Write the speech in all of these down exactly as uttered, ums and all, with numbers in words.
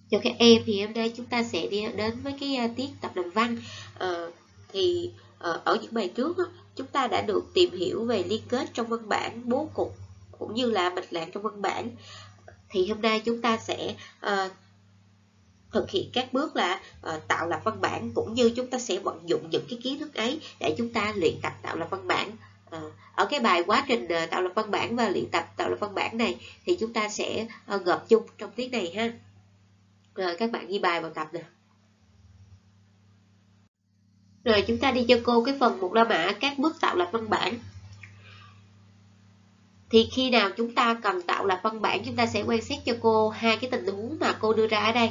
Cho các em thì hôm nay chúng ta sẽ đi đến với cái uh, tiết tập làm văn. Uh, thì uh, ở những bài trước uh, chúng ta đã được tìm hiểu về liên kết trong văn bản, bố cục cũng như là mạch lạc trong văn bản. Thì hôm nay chúng ta sẽ uh, thực hiện các bước là uh, tạo lập văn bản, cũng như chúng ta sẽ vận dụng những cái kiến thức ấy để chúng ta luyện tập tạo lập văn bản. Uh, ở cái bài quá trình uh, tạo lập văn bản và luyện tập tạo lập văn bản này thì chúng ta sẽ uh, gộp chung trong tiết này ha. Rồi các bạn ghi bài vào tập nè. Rồi chúng ta đi cho cô cái phần mục la mã các bước tạo lập văn bản. Thì khi nào chúng ta cần tạo lập văn bản, chúng ta sẽ quan sát cho cô hai cái tình huống mà cô đưa ra ở đây.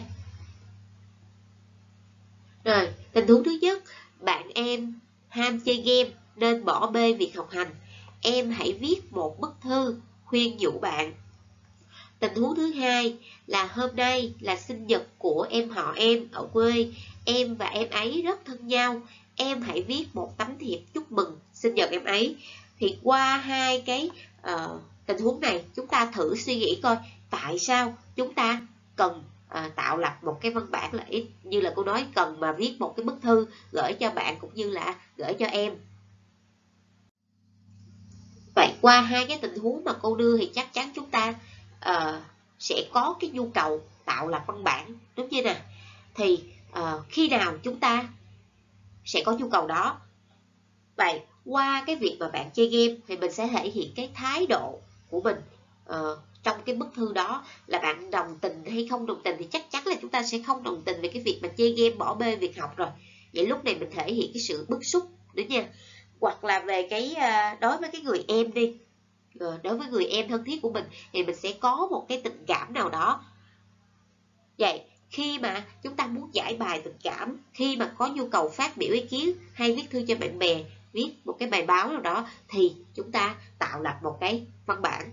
Rồi, tình huống thứ nhất, bạn em ham chơi game nên bỏ bê việc học hành. Em hãy viết một bức thư khuyên nhủ bạn. Tình huống thứ hai là hôm nay là sinh nhật của em họ em ở quê. Em và em ấy rất thân nhau. Em hãy viết một tấm thiệp chúc mừng sinh nhật em ấy. Thì qua hai cái uh, tình huống này, chúng ta thử suy nghĩ coi tại sao chúng ta cần uh, tạo lập một cái văn bản, là ít như là cô nói, cần mà viết một cái bức thư gửi cho bạn cũng như là gửi cho em. Vậy qua hai cái tình huống mà cô đưa thì chắc chắn chúng ta uh, sẽ có cái nhu cầu tạo lập văn bản, đúng chưa nè? Thì uh, khi nào chúng ta sẽ có nhu cầu đó? Vậy qua cái việc mà bạn chơi game thì mình sẽ thể hiện cái thái độ của mình uh, trong cái bức thư đó, là bạn đồng tình hay không đồng tình. Thì chắc chắn là chúng ta sẽ không đồng tình về cái việc mà chơi game, bỏ bê việc học rồi. Vậy lúc này mình thể hiện cái sự bức xúc, đúng nha. Hoặc là về cái uh, đối với cái người em đi, đối với người em thân thiết của mình thì mình sẽ có một cái tình cảm nào đó. Vậy khi mà chúng ta muốn giải bài tình cảm, khi mà có nhu cầu phát biểu ý kiến hay viết thư cho bạn bè, viết một cái bài báo nào đó, thì chúng ta tạo lập một cái văn bản.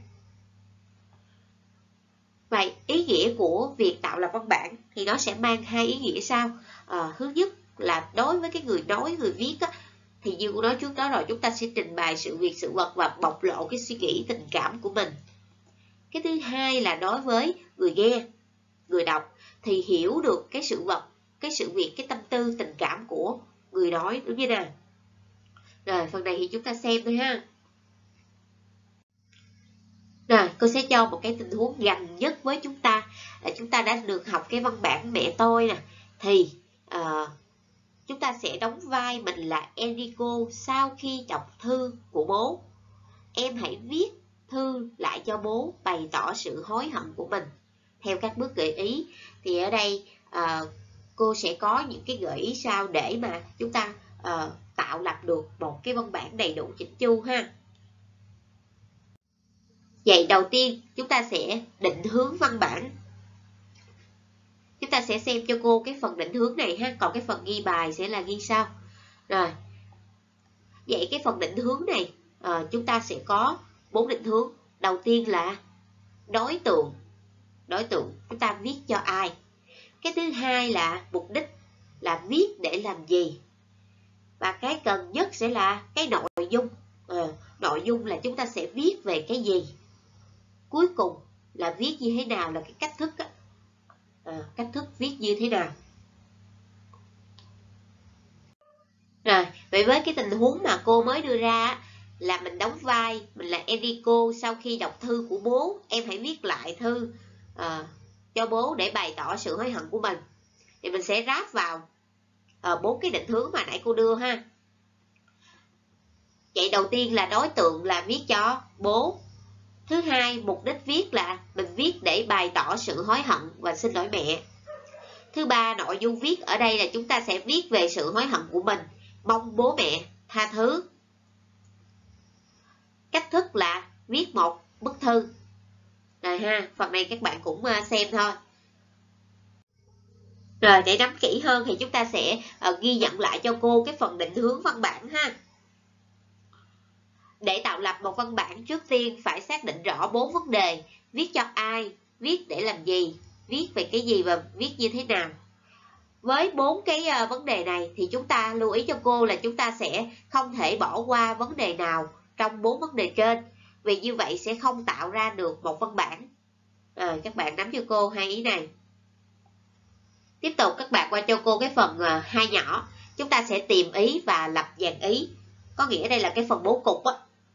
Vậy ý nghĩa của việc tạo lập văn bản thì nó sẽ mang hai ý nghĩa sau. À, thứ nhất là đối với cái người nói, người viết á, thì như cô nói trước đó rồi, chúng ta sẽ trình bày sự việc, sự vật và bộc lộ cái suy nghĩ, tình cảm của mình. Cái thứ hai là đối với người nghe, người đọc thì hiểu được cái sự vật, cái sự việc, cái tâm tư, tình cảm của người nói, đúng như nào. Rồi phần này thì chúng ta xem thôi ha. Rồi cô sẽ cho một cái tình huống gần nhất với chúng ta, là chúng ta đã được học cái văn bản mẹ tôi nè. Thì uh, chúng ta sẽ đóng vai mình là Enrico sau khi đọc thư của bố. Em hãy viết thư lại cho bố bày tỏ sự hối hận của mình theo các bước gợi ý. Thì ở đây uh, cô sẽ có những cái gợi ý sau để mà chúng ta uh, tạo lập được một cái văn bản đầy đủ chỉnh chu ha. Vậy đầu tiên chúng ta sẽ định hướng văn bản. Chúng ta sẽ xem cho cô cái phần định hướng này ha, còn cái phần ghi bài sẽ là ghi sau. Rồi. Vậy cái phần định hướng này uh, chúng ta sẽ có bốn định hướng. Đầu tiên là đối tượng. Đối tượng chúng ta viết cho ai. Cái thứ hai là mục đích, là viết để làm gì. Và cái cần nhất sẽ là cái nội dung. À, nội dung là chúng ta sẽ viết về cái gì. Cuối cùng là viết như thế nào, là cái cách thức á. À, cách thức viết như thế nào. Rồi, vậy với cái tình huống mà cô mới đưa ra là mình đóng vai, mình là Enrico sau khi đọc thư của bố. Em hãy viết lại thư à, cho bố để bày tỏ sự hối hận của mình. Thì mình sẽ ráp vào bốn uh, cái định hướng mà nãy cô đưa ha. Vậy đầu tiên là đối tượng là viết cho bố. Thứ hai, mục đích viết là mình viết để bày tỏ sự hối hận và xin lỗi mẹ. Thứ ba, nội dung viết ở đây là chúng ta sẽ viết về sự hối hận của mình, mong bố mẹ tha thứ. Cách thức là viết một bức thư. Rồi ha, phần này các bạn cũng xem thôi. Rồi để nắm kỹ hơn thì chúng ta sẽ uh, ghi nhận lại cho cô cái phần định hướng văn bản ha. Để tạo lập một văn bản, trước tiên phải xác định rõ bốn vấn đề. Viết cho ai, viết để làm gì, viết về cái gì và viết như thế nào. Với bốn cái uh, vấn đề này thì chúng ta lưu ý cho cô là chúng ta sẽ không thể bỏ qua vấn đề nào trong bốn vấn đề trên. Vì như vậy sẽ không tạo ra được một văn bản. À, các bạn nắm cho cô hai ý này. Tiếp tục các bạn qua cho cô cái phần hai nhỏ. Chúng ta sẽ tìm ý và lập dàn ý. Có nghĩa đây là cái phần bố cục á.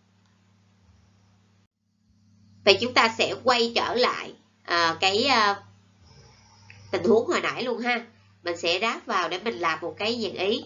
Vậy chúng ta sẽ quay trở lại à, cái à, tình huống hồi nãy luôn ha. Mình sẽ ráp vào để mình làm một cái dàn ý.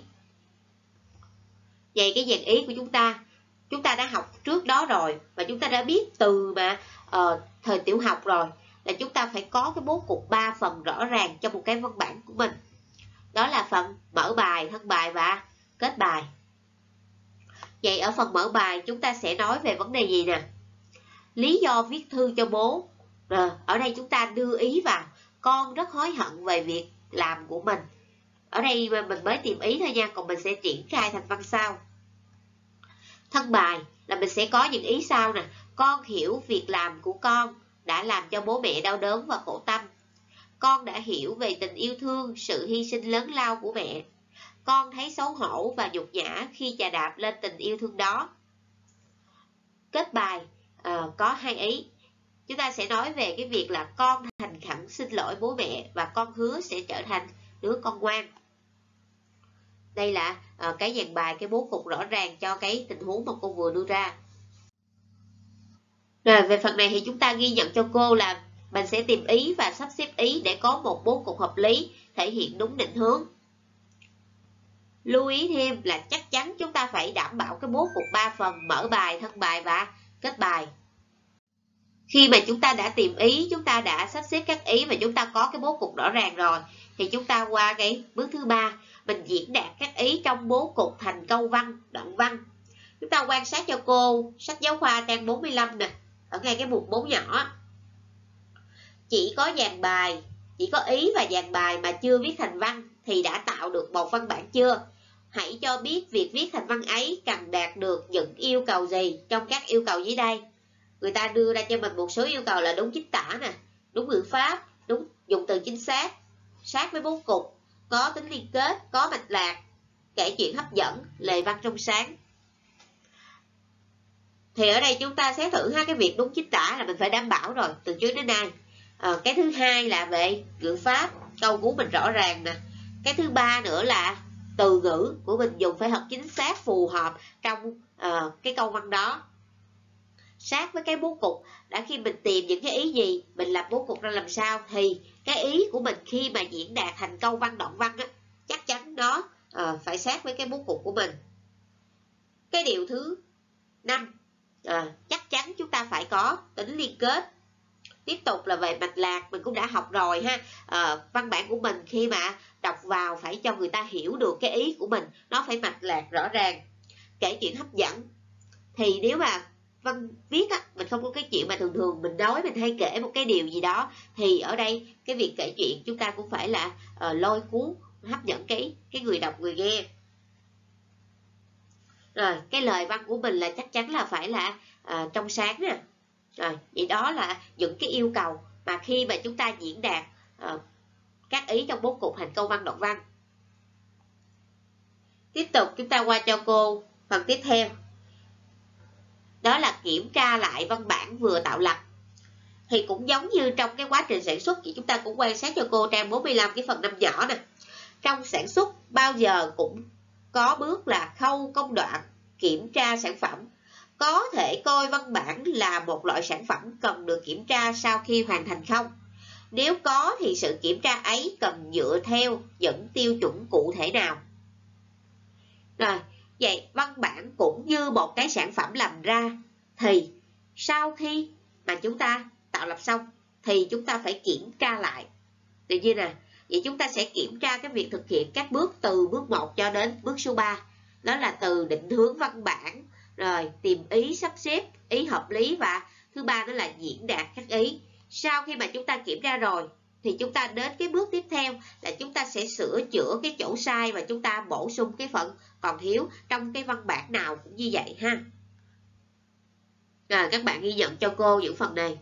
Vậy cái dàn ý của chúng ta, chúng ta đã học trước đó rồi. Và chúng ta đã biết từ mà uh, thời tiểu học rồi. Là chúng ta phải có cái bố cục ba phần rõ ràng cho một cái văn bản của mình. Đó là phần mở bài, thân bài và kết bài. Vậy ở phần mở bài chúng ta sẽ nói về vấn đề gì nè? Lý do viết thư cho bố. Rồi, ở đây chúng ta đưa ý vào. Con rất hối hận về việc làm của mình. Ở đây mình mới tìm ý thôi nha, còn mình sẽ triển khai thành văn sau. Thân bài là mình sẽ có những ý sau nè. Con hiểu việc làm của con đã làm cho bố mẹ đau đớn và khổ tâm. Con đã hiểu về tình yêu thương, sự hy sinh lớn lao của mẹ. Con thấy xấu hổ và nhục nhã khi chà đạp lên tình yêu thương đó. Kết bài uh, có hai ý. Chúng ta sẽ nói về cái việc là con thành khẩn xin lỗi bố mẹ và con hứa sẽ trở thành đứa con ngoan. Đây là uh, cái dàn bài, cái bố cục rõ ràng cho cái tình huống mà cô vừa đưa ra. Rồi về phần này thì chúng ta ghi nhận cho cô là mình sẽ tìm ý và sắp xếp ý để có một bố cục hợp lý, thể hiện đúng định hướng. Lưu ý thêm là chắc chắn chúng ta phải đảm bảo cái bố cục ba phần mở bài, thân bài và kết bài. Khi mà chúng ta đã tìm ý, chúng ta đã sắp xếp các ý và chúng ta có cái bố cục rõ ràng rồi, thì chúng ta qua cái bước thứ ba, mình diễn đạt các ý trong bố cục thành câu văn, đoạn văn. Chúng ta quan sát cho cô sách giáo khoa trang bốn mươi lăm nè, ở ngay cái mục bốn nhỏ. Chỉ có dàn bài, chỉ có ý và dàn bài mà chưa viết thành văn thì đã tạo được một văn bản chưa? Hãy cho biết việc viết thành văn ấy cần đạt được những yêu cầu gì trong các yêu cầu dưới đây. Người ta đưa ra cho mình một số yêu cầu là đúng chính tả nè, đúng ngữ pháp, đúng dùng từ chính xác, sát với bố cục, có tính liên kết, có mạch lạc, kể chuyện hấp dẫn, lời văn trong sáng. Thì ở đây chúng ta xét thử ha, cái việc đúng chính tả là mình phải đảm bảo rồi từ trước đến nay. À, cái thứ hai là về ngữ pháp, câu cú mình rõ ràng nè. Cái thứ ba nữa là từ ngữ của mình dùng phải hợp chính xác, phù hợp trong uh, cái câu văn đó, sát với cái bố cục. Đã khi mình tìm những cái ý gì, mình làm bố cục ra làm sao, thì cái ý của mình khi mà diễn đạt thành câu văn, đoạn văn á, chắc chắn nó uh, phải sát với cái bố cục của mình. Cái điều thứ năm, à, chắc chắn chúng ta phải có tính liên kết. Tiếp tục là về mạch lạc, mình cũng đã học rồi ha. À, văn bản của mình khi mà đọc vào phải cho người ta hiểu được cái ý của mình, nó phải mạch lạc rõ ràng. Kể chuyện hấp dẫn, thì nếu mà văn viết á, mình không có cái chuyện mà thường thường mình nói, mình hay kể một cái điều gì đó, thì ở đây cái việc kể chuyện chúng ta cũng phải là uh, lôi cuốn, hấp dẫn cái cái người đọc, người nghe. Rồi cái lời văn của mình là chắc chắn là phải là uh, trong sáng nè. Rồi vậy đó là những cái yêu cầu mà khi mà chúng ta diễn đạt uh, các ý trong bố cục thành câu văn, đoạn văn. Tiếp tục chúng ta qua cho cô phần tiếp theo, đó là kiểm tra lại văn bản vừa tạo lập. Thì cũng giống như trong cái quá trình sản xuất thì chúng ta cũng quan sát cho cô trang bốn mươi lăm cái phần năm nhỏ nè. Trong sản xuất bao giờ cũng có bước là khâu công đoạn kiểm tra sản phẩm. Có thể coi văn bản là một loại sản phẩm cần được kiểm tra sau khi hoàn thành không? Nếu có thì sự kiểm tra ấy cần dựa theo những tiêu chuẩn cụ thể nào? Rồi, vậy văn bản cũng như một cái sản phẩm làm ra, thì sau khi mà chúng ta tạo lập xong thì chúng ta phải kiểm tra lại. Tự nhiên nè, vậy chúng ta sẽ kiểm tra cái việc thực hiện các bước từ bước một cho đến bước số ba. Đó là từ định hướng văn bản, rồi tìm ý, sắp xếp ý hợp lý, và thứ ba đó là diễn đạt các ý. Sau khi mà chúng ta kiểm tra rồi thì chúng ta đến cái bước tiếp theo là chúng ta sẽ sửa chữa cái chỗ sai và chúng ta bổ sung cái phần còn thiếu trong cái văn bản nào cũng như vậy ha. Rồi các bạn ghi nhận cho cô những phần này.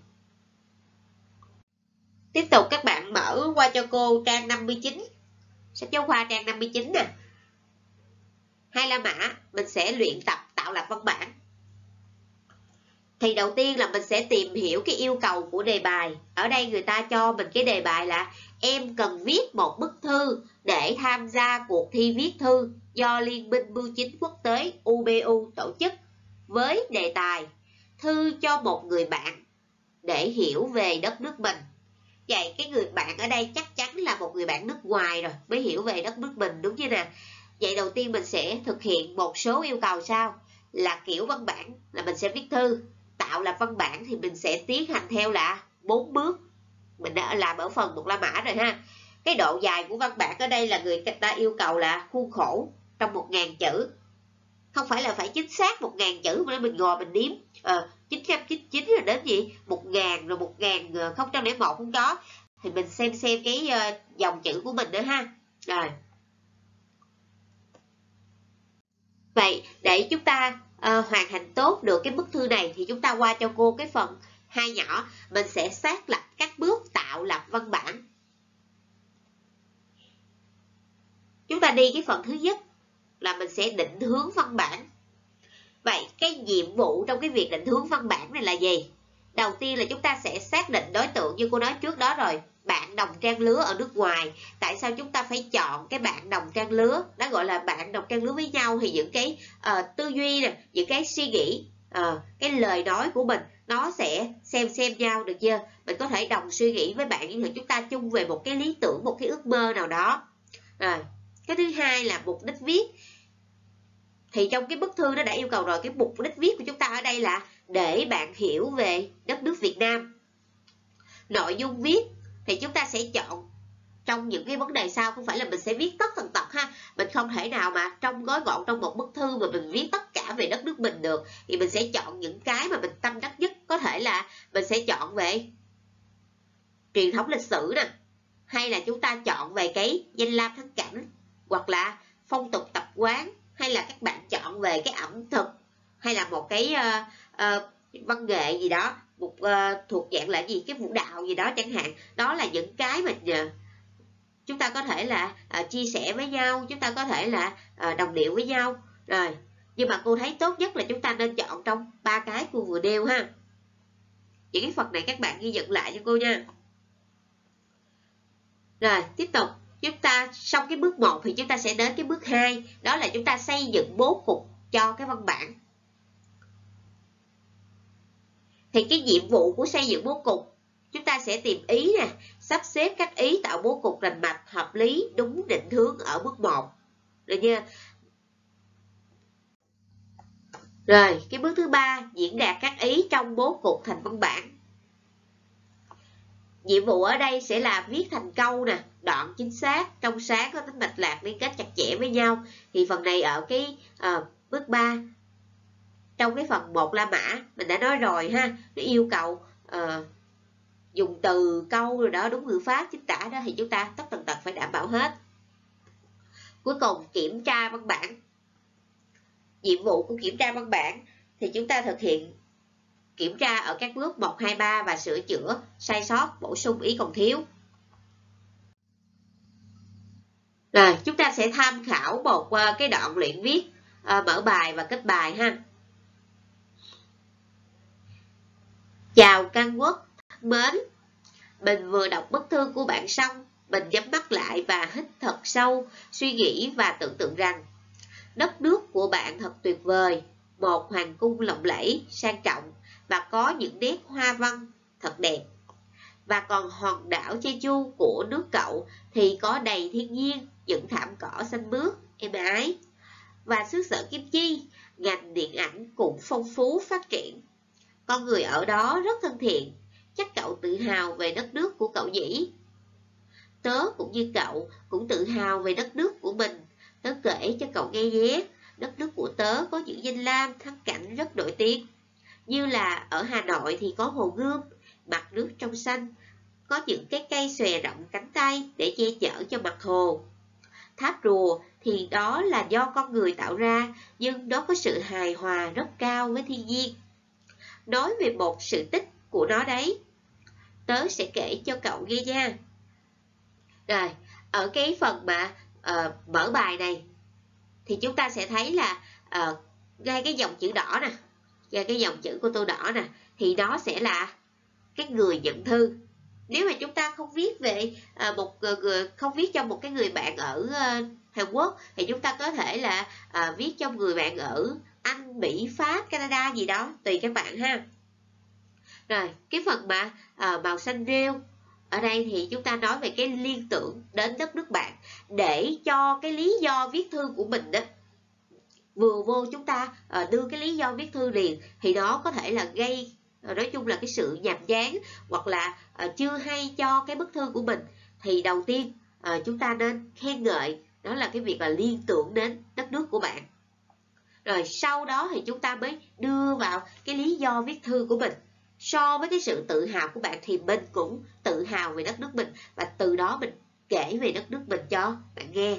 Tiếp tục các bạn mở qua cho cô trang năm mươi chín, sách giáo khoa trang năm mươi chín nè. Hai la mã mình sẽ luyện tập tạo lập văn bản. Thì đầu tiên là mình sẽ tìm hiểu cái yêu cầu của đề bài. Ở đây người ta cho mình cái đề bài là em cần viết một bức thư để tham gia cuộc thi viết thư do Liên minh Bưu chính Quốc tế U B U tổ chức với đề tài thư cho một người bạn để hiểu về đất nước mình. Vậy cái người bạn ở đây chắc chắn là một người bạn nước ngoài rồi mới hiểu về đất nước mình, đúng chưa nè? Vậy đầu tiên mình sẽ thực hiện một số yêu cầu sau là kiểu văn bản là mình sẽ viết thư, tạo lập văn bản thì mình sẽ tiến hành theo là bốn bước. Mình đã làm ở phần một la mã rồi ha. Cái độ dài của văn bản ở đây là người ta yêu cầu là khuôn khổ trong một ngàn chữ. Không phải là phải chính xác một ngàn chữ mà mình ngồi mình đếm à, chín trăm chín mươi chín rồi đến gì một ngàn rồi một ngàn không trăm lẻ một không có, thì mình xem xem cái uh, dòng chữ của mình nữa ha. Rồi vậy để chúng ta uh, hoàn thành tốt được cái bức thư này thì chúng ta qua cho cô cái phần hai nhỏ, mình sẽ xác lập các bước tạo lập văn bản. Chúng ta đi cái phần thứ nhất là mình sẽ định hướng văn bản. Vậy cái nhiệm vụ trong cái việc định hướng văn bản này là gì? Đầu tiên là chúng ta sẽ xác định đối tượng, như cô nói trước đó rồi, bạn đồng trang lứa ở nước ngoài. Tại sao chúng ta phải chọn cái bạn đồng trang lứa? Đó gọi là bạn đồng trang lứa với nhau, thì những cái uh, tư duy nè, những cái suy nghĩ, uh, cái lời nói của mình nó sẽ xem xem nhau, được chưa? Mình có thể đồng suy nghĩ với bạn, nhưng chúng ta chung về một cái lý tưởng, một cái ước mơ nào đó. Rồi, cái thứ hai là mục đích viết. Thì trong cái bức thư nó đã yêu cầu rồi, cái mục đích viết của chúng ta ở đây là để bạn hiểu về đất nước Việt Nam. Nội dung viết thì chúng ta sẽ chọn trong những cái vấn đề sau, không phải là mình sẽ viết tất tần tật ha. Mình không thể nào mà trong gói gọn trong một bức thư mà mình viết tất cả về đất nước mình được. Thì mình sẽ chọn những cái mà mình tâm đắc nhất. Có thể là mình sẽ chọn về truyền thống lịch sử nè, hay là chúng ta chọn về cái danh lam thắng cảnh, hoặc là phong tục tập quán, hay là các bạn chọn về cái ẩm thực, hay là một cái uh, uh, văn nghệ gì đó, một uh, thuộc dạng là gì, cái vũ đạo gì đó chẳng hạn. Đó là những cái mà uh, chúng ta có thể là uh, chia sẻ với nhau, chúng ta có thể là uh, đồng điệu với nhau. Rồi, nhưng mà cô thấy tốt nhất là chúng ta nên chọn trong ba cái cô vừa nêu ha. Những cái phần này các bạn ghi nhận lại cho cô nha. Rồi, tiếp tục. Chúng ta xong cái bước một thì chúng ta sẽ đến cái bước hai, đó là chúng ta xây dựng bố cục cho cái văn bản. Thì cái nhiệm vụ của xây dựng bố cục, chúng ta sẽ tìm ý nè, sắp xếp các ý tạo bố cục rành mạch, hợp lý, đúng định hướng ở bước một. Được chưa? Rồi, cái bước thứ ba, diễn đạt các ý trong bố cục thành văn bản. Nhiệm vụ ở đây sẽ là viết thành câu nè, đoạn chính xác, trong sáng, có tính mạch lạc, liên kết chặt chẽ với nhau. Thì phần này ở cái uh, bước ba, trong cái phần một la mã mình đã nói rồi ha, nó yêu cầu uh, dùng từ câu rồi đó, đúng ngữ pháp chính tả đó, thì chúng ta tất tần tật phải đảm bảo hết. Cuối cùng kiểm tra văn bản. Nhiệm vụ của kiểm tra văn bản thì chúng ta thực hiện kiểm tra ở các bước một, hai, ba và sửa chữa sai sót, bổ sung ý còn thiếu. Rồi, chúng ta sẽ tham khảo một uh, cái đoạn luyện viết, uh, mở bài và kết bài ha. Chào Căn Quốc mến, mình vừa đọc bức thư của bạn xong, mình nhắm mắt lại và hít thật sâu, suy nghĩ và tưởng tượng rằng đất nước của bạn thật tuyệt vời, một hoàng cung lộng lẫy, sang trọng và có những nét hoa văn thật đẹp. Và còn hòn đảo Jeju của nước cậu thì có đầy thiên nhiên, những thảm cỏ xanh mướt, êm ái. Và xứ sở Kim Chi, ngành điện ảnh cũng phong phú phát triển. Con người ở đó rất thân thiện, chắc cậu tự hào về đất nước của cậu nhỉ? Tớ cũng như cậu cũng tự hào về đất nước của mình. Tớ kể cho cậu nghe nhé, đất nước của tớ có những danh lam thắng cảnh rất nổi tiếng. Như là ở Hà Nội thì có Hồ Gươm, mặt nước trong xanh, có những cái cây xòe rộng cánh tay để che chở cho mặt hồ. Tháp rùa thì đó là do con người tạo ra, nhưng nó có sự hài hòa rất cao với thiên nhiên. Nói về một sự tích của nó đấy, tớ sẽ kể cho cậu nghe nha. Rồi, ở cái phần mà uh, mở bài này thì chúng ta sẽ thấy là uh, ngay cái dòng chữ đỏ nè, ngay cái dòng chữ của tô đỏ nè, thì đó sẽ là cái người nhận thư. nếu mà chúng ta không viết về à, một không viết cho một cái người bạn ở uh, Hàn Quốc thì chúng ta có thể là à, viết cho người bạn ở Anh, Mỹ, Pháp, Canada gì đó, tùy các bạn ha. Rồi cái phần mà à, màu xanh rêu ở đây thì chúng ta nói về cái liên tưởng đến đất nước bạn, để cho cái lý do viết thư của mình đó vừa vô chúng ta à, đưa cái lý do viết thư liền, thì nó có thể là gây à, nói chung là cái sự nhàm chán hoặc là à, chưa hay cho cái bức thư của mình. Thì đầu tiên à, chúng ta nên khen ngợi, đó là cái việc là liên tưởng đến đất nước của bạn. Rồi sau đó thì chúng ta mới đưa vào cái lý do viết thư của mình. So với cái sự tự hào của bạn thì mình cũng tự hào về đất nước mình, và từ đó mình kể về đất nước mình cho bạn nghe.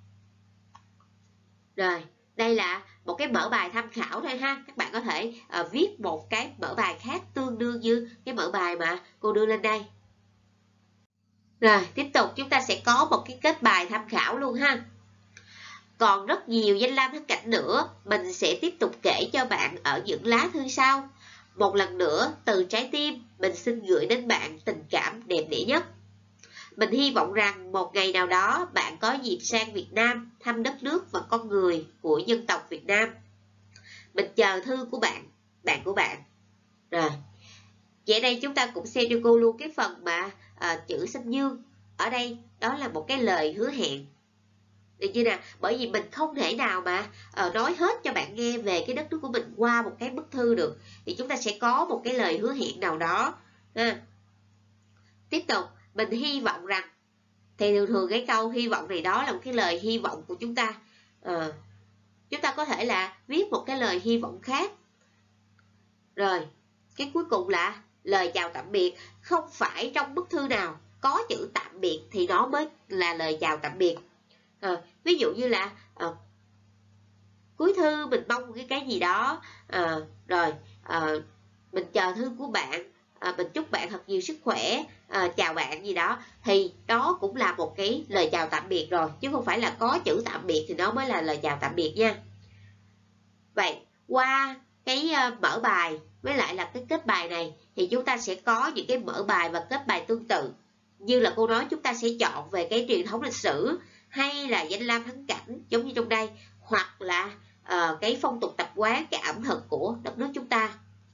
Rồi, đây là một cái mở bài tham khảo thôi ha. Các bạn có thể uh, viết một cái mở bài khác tương đương như cái mở bài mà cô đưa lên đây. Rồi, tiếp tục chúng ta sẽ có một cái kết bài tham khảo luôn ha. Còn rất nhiều danh lam thắng cảnh nữa, mình sẽ tiếp tục kể cho bạn ở những lá thư sau. Một lần nữa, từ trái tim, mình xin gửi đến bạn tình cảm đẹp đẽ nhất. Mình hy vọng rằng một ngày nào đó bạn có dịp sang Việt Nam thăm đất nước và con người của dân tộc Việt Nam. Mình chờ thư của bạn, bạn của bạn. Rồi, vậy đây chúng ta cũng xem cho cô luôn cái phần mà à, chữ xanh dương. Ở đây đó là một cái lời hứa hẹn. Được chưa nào? Bởi vì mình không thể nào mà uh, nói hết cho bạn nghe về cái đất nước của mình qua một cái bức thư được. Thì chúng ta sẽ có một cái lời hứa hẹn nào đó. Ha. Tiếp tục, mình hy vọng rằng, thì thường thường cái câu hy vọng này đó là một cái lời hy vọng của chúng ta. Uh, chúng ta có thể là viết một cái lời hy vọng khác. Rồi, cái cuối cùng là lời chào tạm biệt. Không phải trong bức thư nào có chữ tạm biệt thì nó mới là lời chào tạm biệt. À, ví dụ như là à, cuối thư mình mong cái cái gì đó, à, rồi à, mình chờ thư của bạn, à, mình chúc bạn thật nhiều sức khỏe, à, chào bạn gì đó, thì đó cũng là một cái lời chào tạm biệt rồi, chứ không phải là có chữ tạm biệt thì nó mới là lời chào tạm biệt nha. Vậy qua cái uh, mở bài với lại là cái kết bài này thì chúng ta sẽ có những cái mở bài và kết bài tương tự. Như là cô nói, chúng ta sẽ chọn về cái truyền thống lịch sử, hay là danh lam thắng cảnh giống như trong đây, hoặc là uh, cái phong tục tập quán, cái ẩm thực của đất nước chúng ta.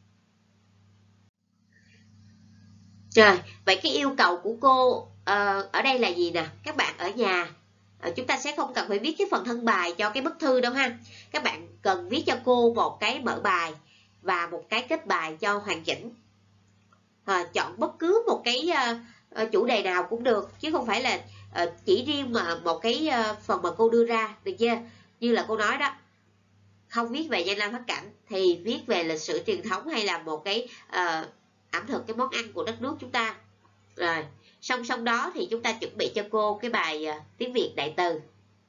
Rồi, vậy cái yêu cầu của cô uh, ở đây là gì nè? Các bạn ở nhà uh, chúng ta sẽ không cần phải viết cái phần thân bài cho cái bức thư đâu ha. Các bạn cần viết cho cô một cái mở bài và một cái kết bài cho hoàn chỉnh. Uh, chọn bất cứ một cái uh, uh, chủ đề nào cũng được, chứ không phải là uh, chỉ riêng mà một cái uh, phần mà cô đưa ra, được chưa? Như là cô nói đó, không viết về danh lam thắng cảnh thì viết về lịch sử truyền thống, hay là một cái uh, ẩm thực, cái món ăn của đất nước chúng ta. Rồi, song song đó thì chúng ta chuẩn bị cho cô cái bài uh, tiếng Việt đại từ.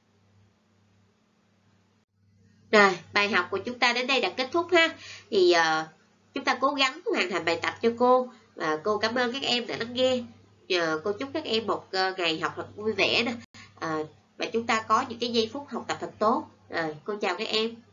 Rồi, bài học của chúng ta đến đây đã kết thúc ha. Thì uh, chúng ta cố gắng hoàn thành bài tập cho cô. Và cô cảm ơn các em đã lắng nghe. Uh, cô chúc các em một uh, ngày học thật vui vẻ nè. Uh, và chúng ta có những cái giây phút học tập thật tốt. Rồi, cô chào các em.